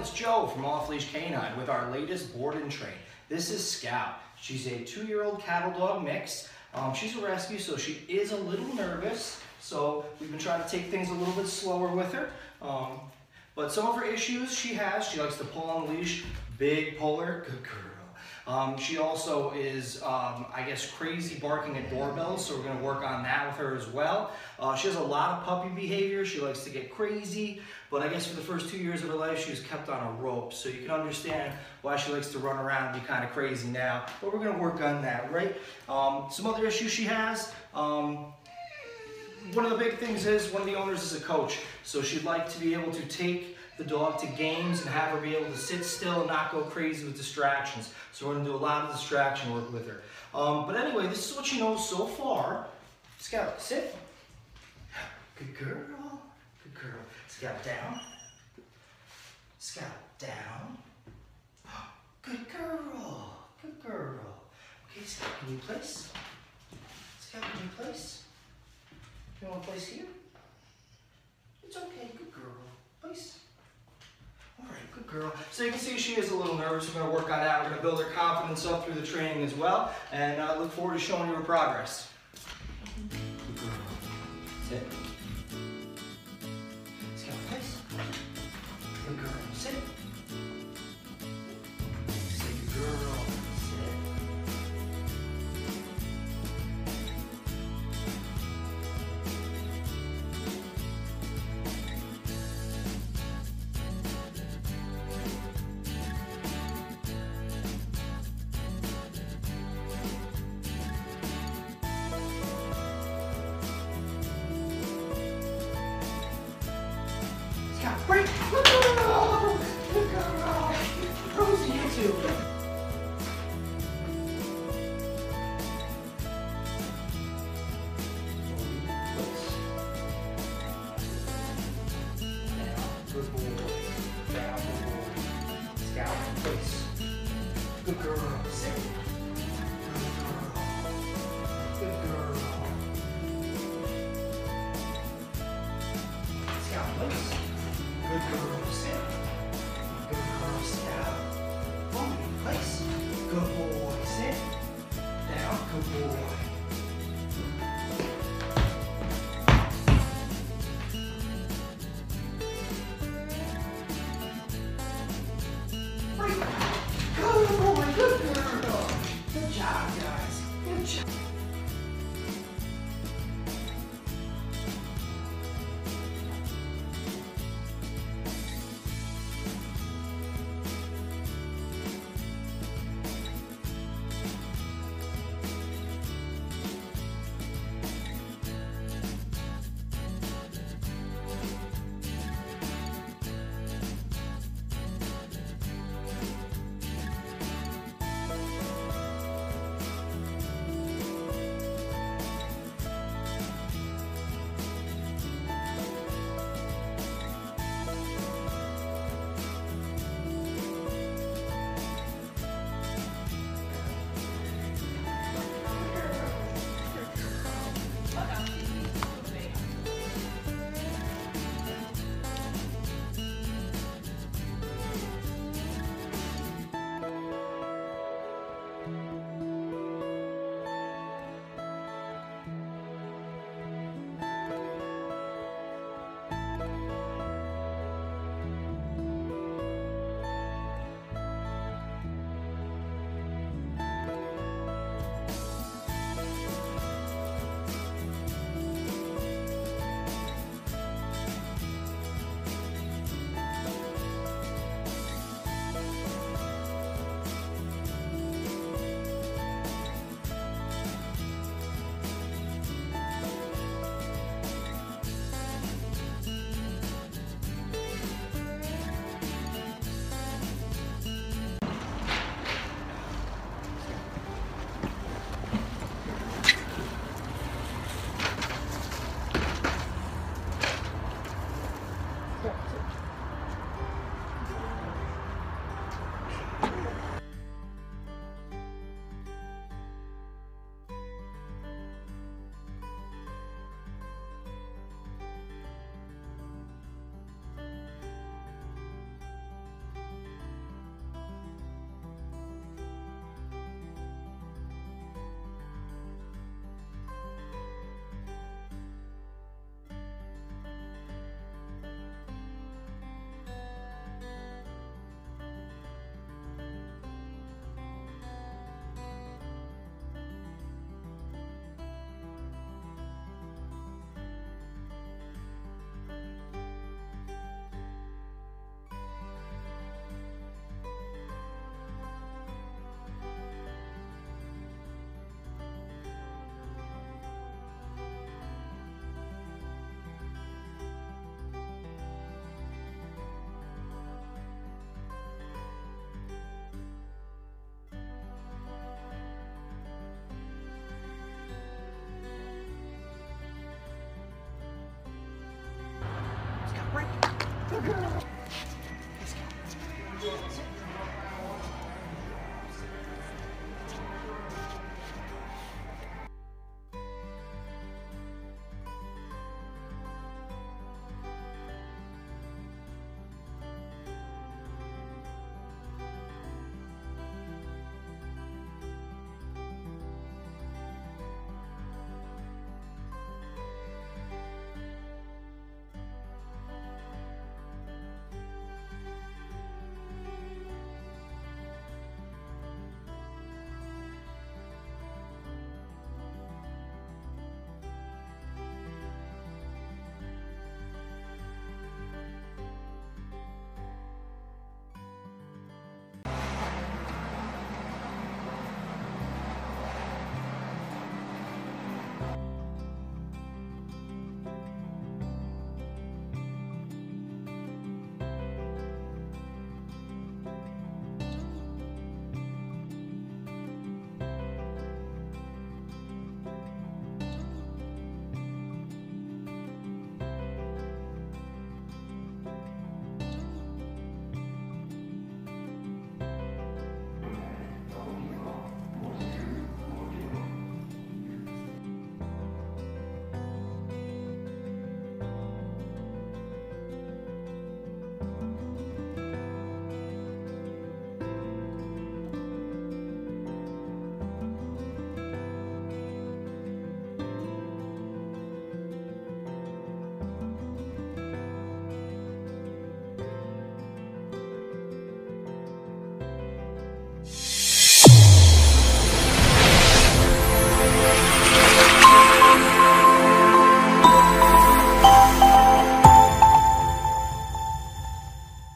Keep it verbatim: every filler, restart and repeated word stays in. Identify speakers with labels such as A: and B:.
A: It's Joe from Off Leash Canine with our latest board and train. This is Scout. She's a two-year-old cattle dog mix. Um, she's a rescue, so she is a little nervous. So we've been trying to take things a little bit slower with her. Um, but some of her issues she has, she likes to pull on the leash, big puller, good girl. Um, she also is, um, I guess, crazy barking at doorbells, so we're going to work on that with her as well. Uh, she has a lot of puppy behavior. She likes to get crazy, but I guess for the first two years of her life, she was kept on a rope, so you can understand why she likes to run around and be kind of crazy now, but we're going to work on that, right? Um, some other issues she has, um, one of the big things is one of the owners is a coach, so she'd like to be able to take the dog to games and have her be able to sit still and not go crazy with distractions. So we're going to do a lot of distraction work with her. Um, but anyway, this is what she knows so far. Scout, sit. Good girl. Good girl. Scout, down. Scout, down. Good girl. Good girl. Okay, Scout, can you place? Scout, can you place? You want to place here? It's okay. Good girl. Place. All right, good girl. So you can see she is a little nervous. We're going to work on that. We're going to build her confidence up through the training as well. And I uh, look forward to showing you her progress. Good girl. Sit. Scout, place. Good girl. Sit. Sit, good girl. Sit. Break! Good girl! Good girl! Rosie, you too. Good boy. Down, good boy. Scout, place. Good girl. Sit. Good girl. Good girl. Scout, place. Good girl, sit. Good girl, Scout. Forward, place. Good boy, sit. Down, good boy. Break. Good boy, good girl. Good job, guys. Good job.